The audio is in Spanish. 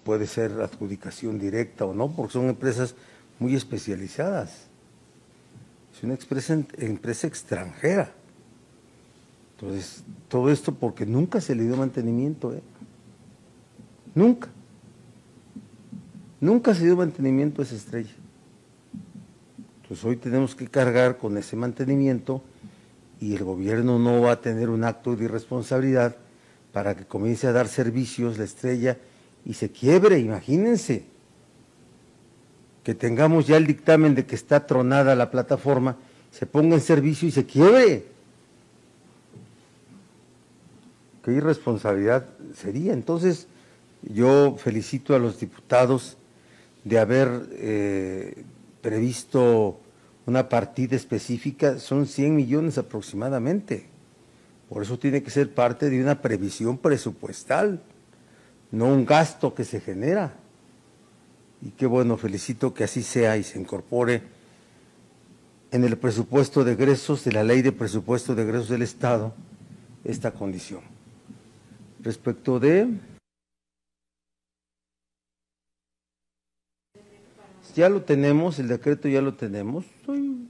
puede ser adjudicación directa o no, porque son empresas muy especializadas. Es una empresa extranjera. Entonces, todo esto porque nunca se le dio mantenimiento, Nunca. Nunca se dio mantenimiento a esa estrella. Entonces, hoy tenemos que cargar con ese mantenimiento y el gobierno no va a tener un acto de irresponsabilidad para que comience a dar servicios la estrella y se quiebre. Imagínense que tengamos ya el dictamen de que está tronada la plataforma, se ponga en servicio y se quiebre. Qué irresponsabilidad sería. Entonces, yo felicito a los diputados de haber previsto una partida específica, son 100 millones aproximadamente. Por eso tiene que ser parte de una previsión presupuestal, no un gasto que se genera. Y qué bueno, felicito que así sea y se incorpore en el presupuesto de egresos, de la Ley de Presupuesto de Egresos del Estado, esta condición. Respecto de... Ya lo tenemos, el decreto ya lo tenemos, estoy